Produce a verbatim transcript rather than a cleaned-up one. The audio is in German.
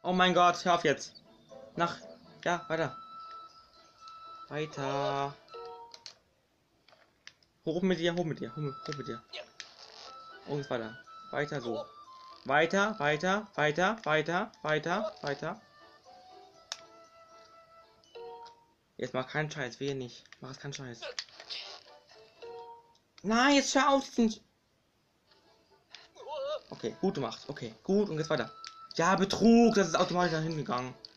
Oh mein Gott, hör auf jetzt. Nach. Ja, weiter. Weiter. Hoch mit dir, hoch mit dir, hoch mit, hoch mit dir. Und jetzt weiter. Weiter so. Weiter, weiter, weiter, weiter, weiter, weiter. Jetzt mach keinen Scheiß, wehe nicht. Mach jetzt keinen Scheiß. Nein, jetzt schau auf. Okay, gut gemacht. Okay, gut. Und jetzt weiter. Ja, Betrug. Das ist automatisch nach hinten gegangen.